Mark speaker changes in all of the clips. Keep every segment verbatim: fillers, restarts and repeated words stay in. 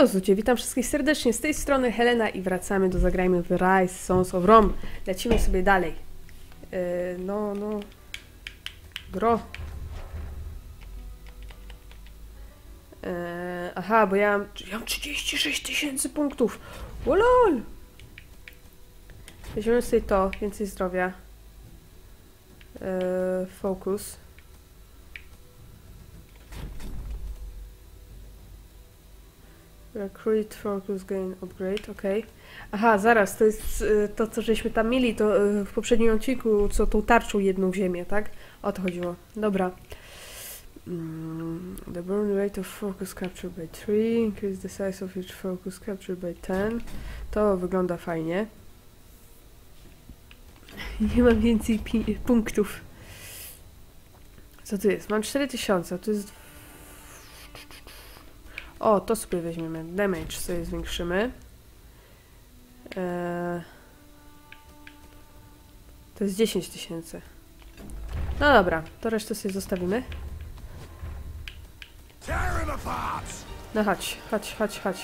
Speaker 1: Hejo ludzie, witam wszystkich serdecznie, z tej strony Helena i wracamy do Zagrajmy w Rise Sons of Rome. Lecimy sobie dalej. Yy, no, no... Gro. Yy, aha, bo ja mam, ja mam trzydzieści sześć tysięcy punktów. Wolol! Weźmiemy sobie to, więcej zdrowia. Yy, focus. Recruit focus gain upgrade, ok. Aha, zaraz, to jest y, to, co żeśmy tam mieli, to y, w poprzednim odcinku, co tą tarczą jedną w ziemię, tak? O to chodziło. Dobra. Mm, the burn rate of focus captured by three, increase the size of each focus captured by ten. To wygląda fajnie. Nie mam więcej punktów. Co tu jest? Mam cztery tysiące, to jest... O, to sobie weźmiemy. Damage sobie zwiększymy. Eee, to jest dziesięć tysięcy. No dobra, to resztę sobie zostawimy. No chodź, chodź, chodź, chodź.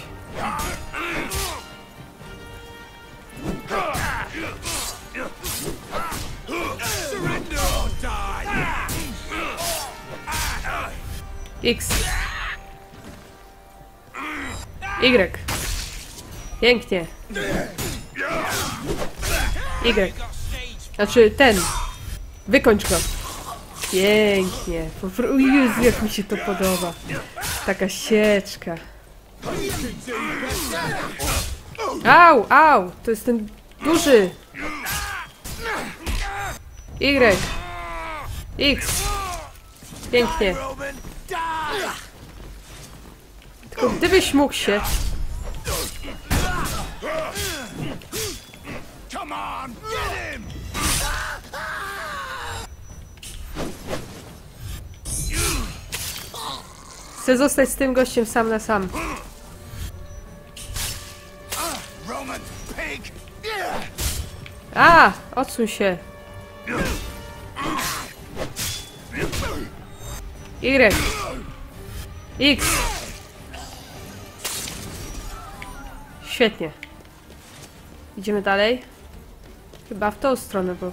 Speaker 1: X. Y. Pięknie. Y. Znaczy ten. Wykończ go. Pięknie. Jezu, jak mi się to podoba. Taka sieczka. Au, au. To jest ten duży. Y. X. Pięknie. Tylko gdybyś mógł się... Chcę zostać z tym gościem sam na sam. A, odsuń się. Y. X. Świetnie. Idziemy dalej. Chyba w tą stronę, bo...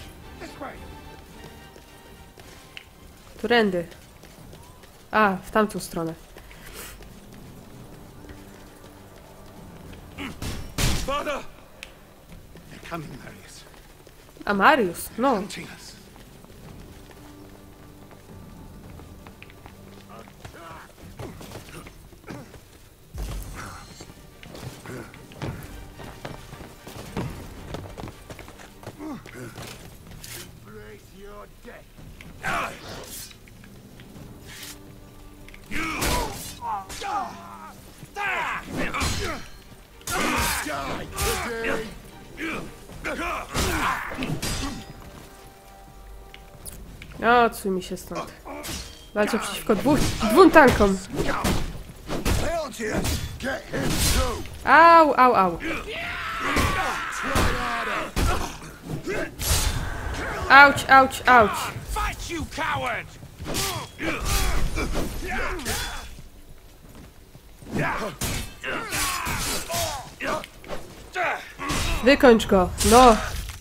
Speaker 1: Turędy. A, w tamtą stronę. A Marius, no. Odsuń mi się stąd. Walczę przeciwko dwóch, dwóm tankom. Au, au, au. Auć, auć, auć. Wykończ go, no.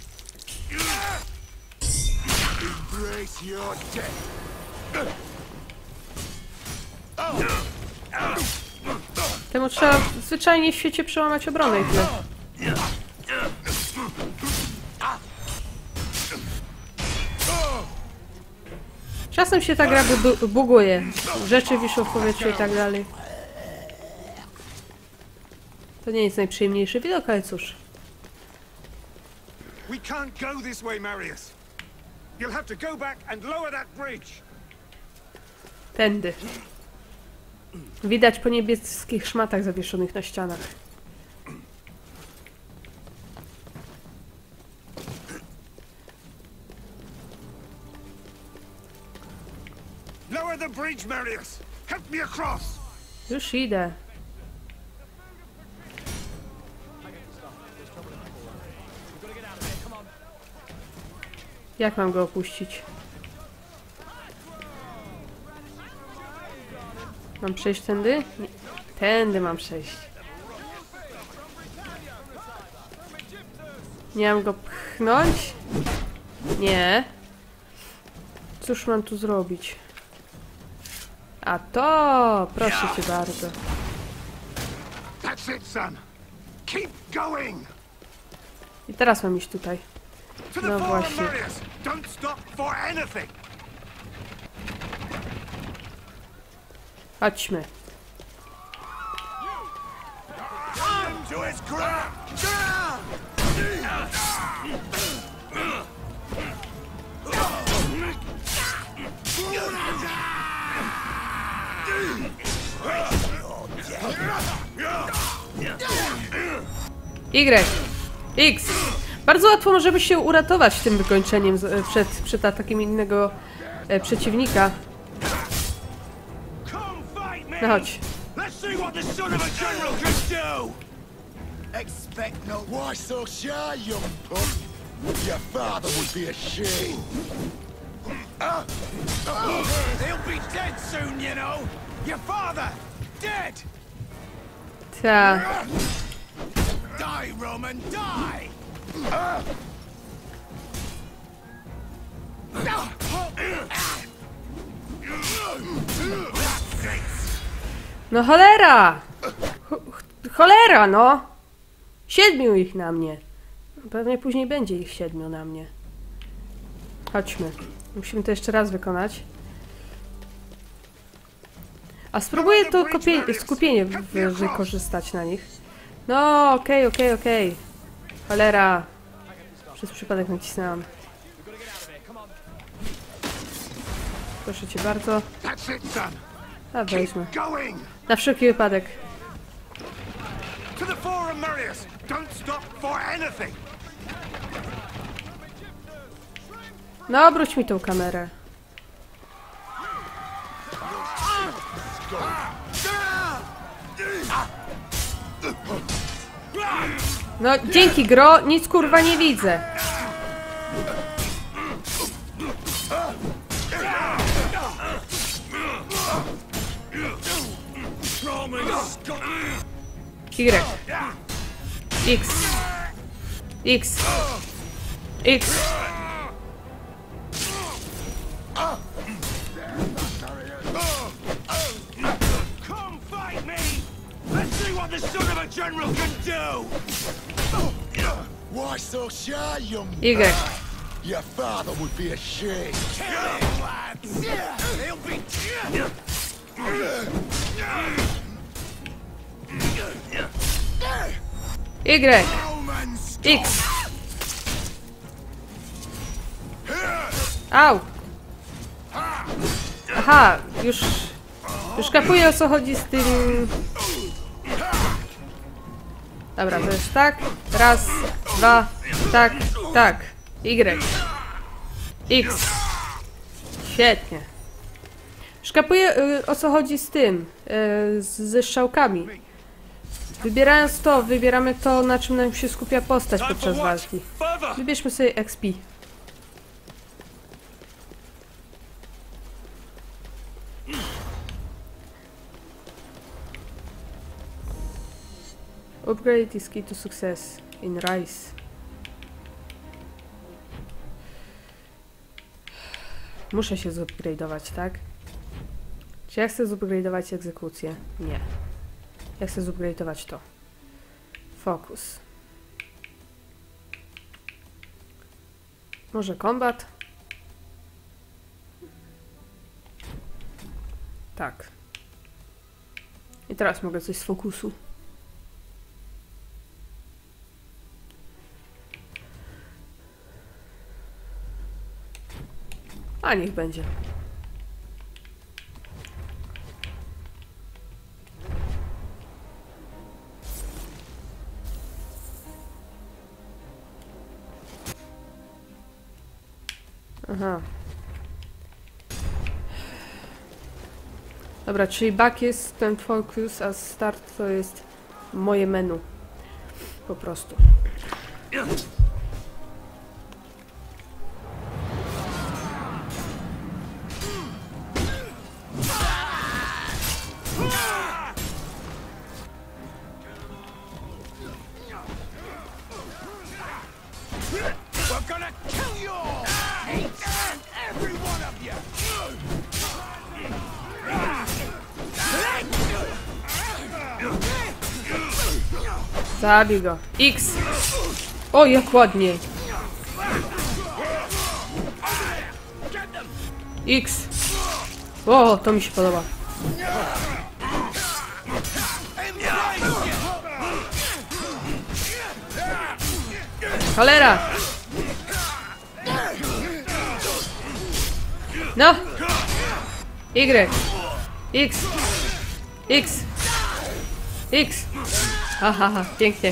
Speaker 1: Temu trzeba zwyczajnie w świecie przełamać obronę i tyle. Czasem się ta gra bu buguje. Rzeczy wiszą w powietrzu i tak dalej. To nie jest najprzyjemniejszy widok, ale cóż.
Speaker 2: We can't go this way, Marius. You'll have to go back and lower that bridge.
Speaker 1: Tędy. Widać po niebieskich szmatach zawieszonych na ścianach.
Speaker 2: Lower the bridge, Marius. Help me across.
Speaker 1: Już idę. Jak mam go opuścić? Mam przejść tędy? Nie. Tędy mam przejść. Nie mam go pchnąć? Nie. Cóż mam tu zrobić? A to! Proszę cię bardzo.
Speaker 2: That's it, son. Keep going.
Speaker 1: I teraz mam iść tutaj.
Speaker 2: To the
Speaker 1: No
Speaker 2: Forum
Speaker 1: właśnie.
Speaker 2: Marius. Don't stop for anything.
Speaker 1: Chodźmy.
Speaker 2: To his grab.
Speaker 1: Y. X. Bardzo łatwo możemy się uratować tym wykończeniem z, przed, przed atakiem innego e, przeciwnika. No chodź.
Speaker 2: Let's see what the son of a general can do.
Speaker 3: Expect no. Why so shy, young punk? Your father would be ashamed.
Speaker 2: Uh, uh, he'll be dead soon, you know. Your father, dead.
Speaker 1: Ta.
Speaker 2: Die, Roman, die.
Speaker 1: No cholera! Ch cholera, no! Siedmiu ich na mnie. Pewnie później będzie ich siedmiu na mnie. Chodźmy. Musimy to jeszcze raz wykonać. A spróbuję to skupienie wy wykorzystać na nich. No, okej, okay, okej, okay, okej. Okay. Cholera. Przez przypadek nacisnęłam. Proszę cię bardzo. A weźmy. Na wszelki wypadek. No, obróć mi tą kamerę. No, dzięki gro, nic kurwa nie widzę. Y. X. X. X.
Speaker 2: Come fight me! Let's see what the son of a general can do!
Speaker 3: Why so shy, young
Speaker 1: Y.
Speaker 3: Your father would be ashamed.
Speaker 2: Kill him, lads! He'll be...
Speaker 1: Y. X. Au. Aha, już... Już kapuję, o co chodzi z tym... Dobra, to jest tak. Raz, dwa, tak, tak. Y. X. Świetnie. Już kapuję, o co chodzi z tym. Ze strzałkami. Wybierając to, wybieramy to, na czym nam się skupia postać podczas walki. Wybierzmy sobie X P. Upgrade is key to success in Rise. Muszę się zupgrade'ować, tak? Czy ja chcę zupgrade'ować egzekucję? Nie. Ja chcę zupgrade'ować to. Focus. Może combat? Tak. I teraz mogę coś z fokusu. A niech będzie. Aha. Dobra, czyli back jest ten focus, a start to jest moje menu. Po prostu. Zabij go. X. O, jak ładnie. X. O, to mi się podoba. Cholera. No. Y. X. X. X. Aha, ha, pięknie.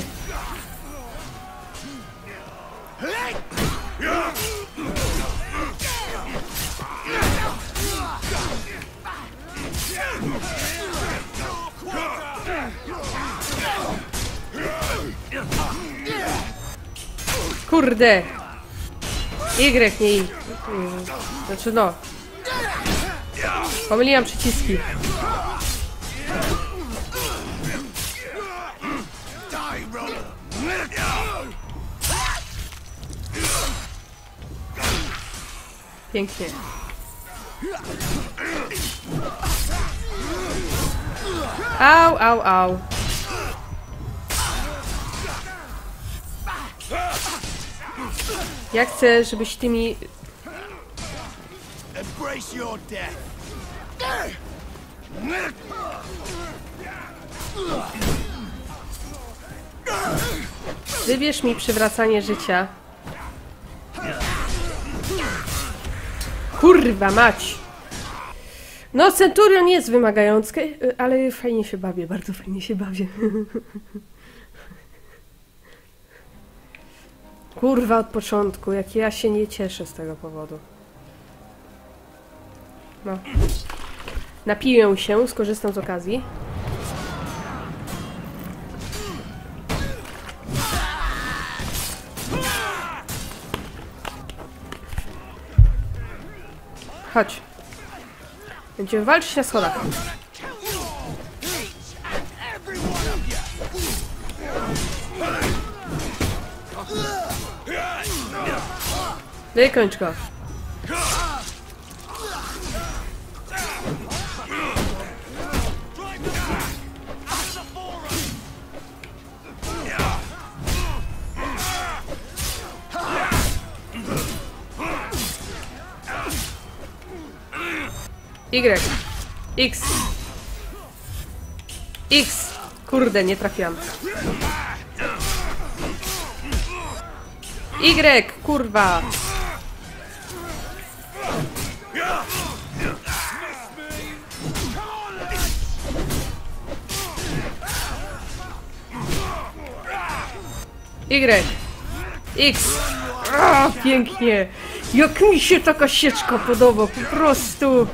Speaker 1: Kurde. Y, nie I. Znaczy no. Pomyliłam przyciski. Pięknie. Au, au, au. Ja chcę, żebyś ty mi...
Speaker 3: Embrace your death.
Speaker 1: Wybierz mi przywracanie życia. Kurwa mać! No, Centurion jest wymagający, ale fajnie się bawię, bardzo fajnie się bawię. Kurwa, od początku, jak ja się nie cieszę z tego powodu. No. Napiję się, skorzystam z okazji. Chodź. Będziemy walczyć na schodach. Wykończ go. Y. X. X. Kurde, nie trafiłam. Y. Kurwa. Y. X. O, pięknie. Jak mi się taka sieczka podoba, po prostu.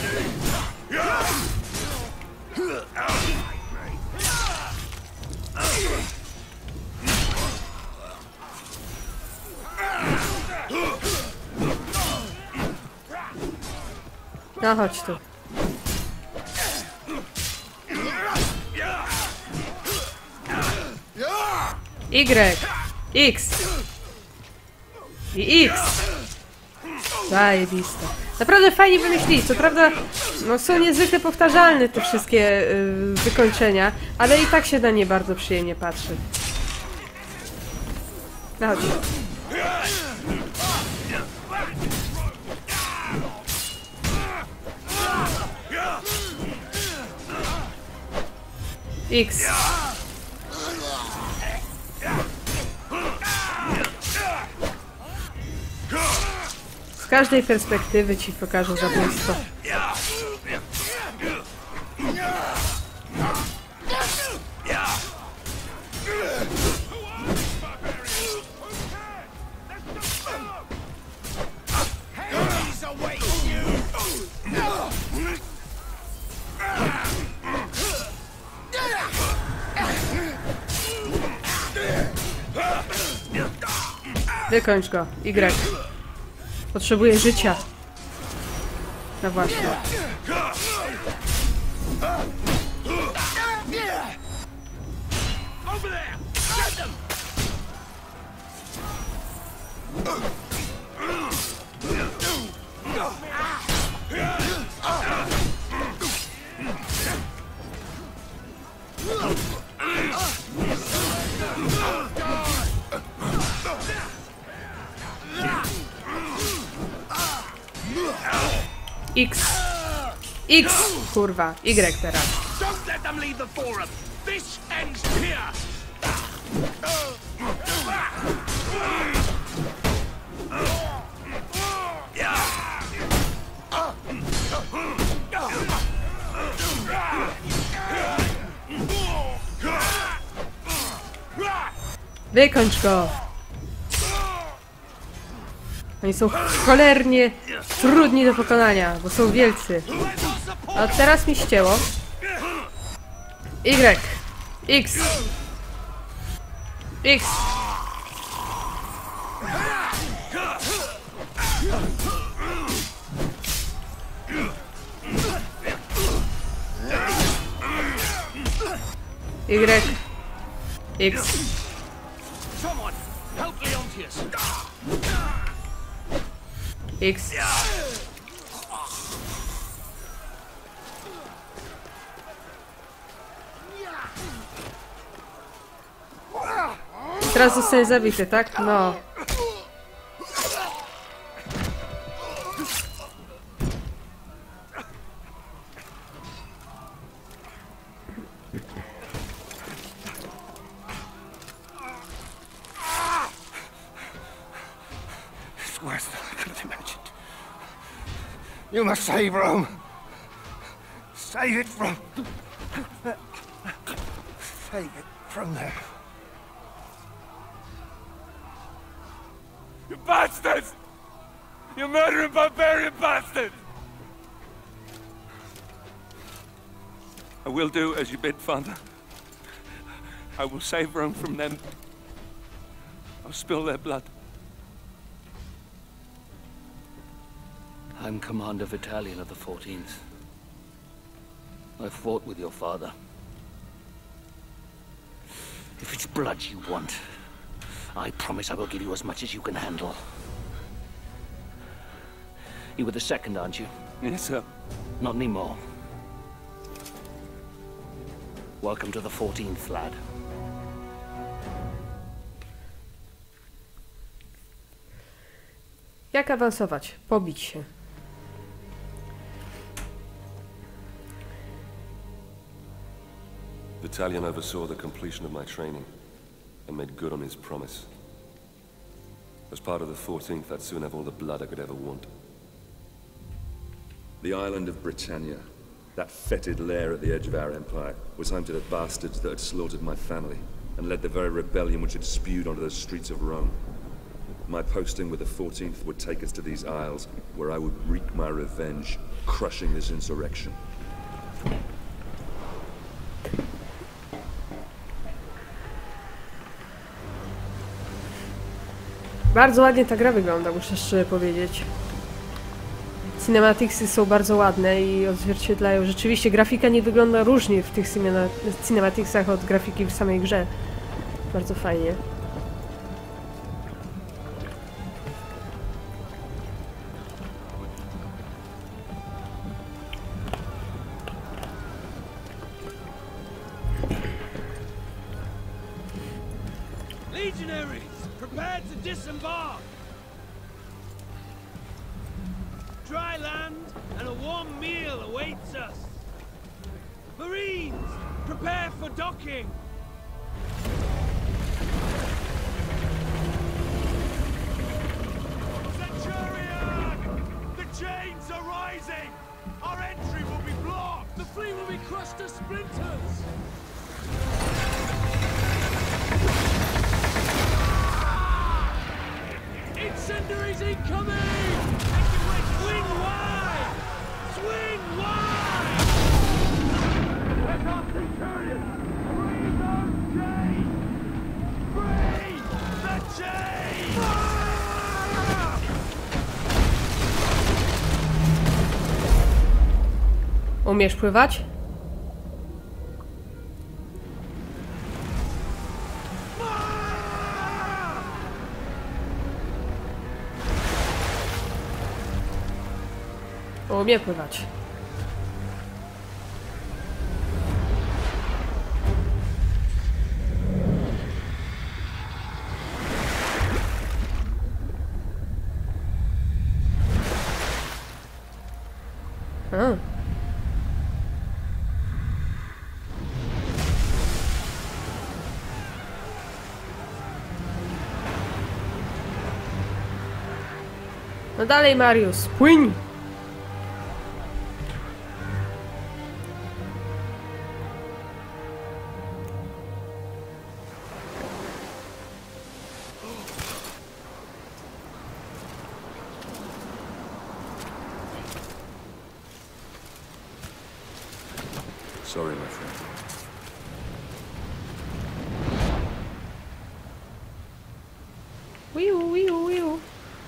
Speaker 1: No chodź tu. Y. X. I X. Zajebiste. Naprawdę fajnie wymyślili. Co prawda, no są niezwykle powtarzalne te wszystkie yy, wykończenia, ale i tak się na nie bardzo przyjemnie patrzy. No chodź. X. Z każdej perspektywy ci pokażę zabójstwo. Wykończ go. Y. Potrzebuję życia. No właśnie. X. X! Kurwa. Y teraz.
Speaker 2: Don't let them leave the forum. This ends here.
Speaker 1: Wykończ go! Oni są cholernie trudni do pokonania, bo są wielcy. A teraz mi ścięło. Y. X. X. Y. X.
Speaker 2: Someone help Leontius.
Speaker 1: X. Teraz zostanie zabity, tak? No.
Speaker 3: It's worse than I could have imagined. You must save Rome. Save it from... Save it from them.
Speaker 2: You bastards! You murdering barbarian bastards! I will do as you bid, Father. I will save Rome from them. I'll spill their blood.
Speaker 4: I'm Commander Battalion of the fourteenth. I fought with your father. If it's blood you want, I promise I will give you as much as you can handle. You were the second, aren't you?
Speaker 2: Yes, sir.
Speaker 4: Not anymore. Welcome to the fourteenth, lad.
Speaker 1: Jak awansować? Pobić się.
Speaker 5: Battalion oversaw the completion of my training and made good on his promise. As part of the fourteenth, I'd soon have all the blood I could ever want.
Speaker 6: The island of Britannia, that fetid lair at the edge of our empire, was home to the bastards that had slaughtered my family and led the very rebellion which had spewed onto the streets of Rome. My posting with the fourteenth would take us to these isles, where I would wreak my revenge, crushing this insurrection.
Speaker 1: Bardzo ładnie ta gra wygląda, muszę szczerze powiedzieć. Cinematicsy są bardzo ładne i odzwierciedlają. Rzeczywiście grafika nie wygląda różnie w tych cinematicsach od grafiki w samej grze. Bardzo fajnie.
Speaker 2: Legionaries, prepare to disembark! Dry land and a warm meal awaits us. Marines, prepare for docking! Centurion! The chains are rising! Our entry will be blocked! The fleet will be crushed to splinters! Incendiaries incoming! Swing wide! Swing wide! Let off Centurion! Free those chains! Free the chains!
Speaker 1: Umiesz pływać? Umie pływać. No dalej, Mariusz, płyń!
Speaker 6: Sorry, my friend.
Speaker 1: Wiu, wiu, wiu.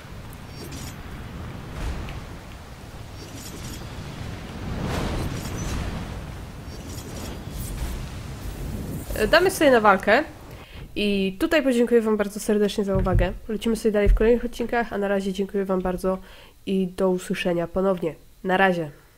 Speaker 1: Damy sobie na walkę i tutaj podziękuję wam bardzo serdecznie za uwagę. Lecimy sobie dalej w kolejnych odcinkach, a na razie dziękuję wam bardzo i do usłyszenia ponownie. Na razie.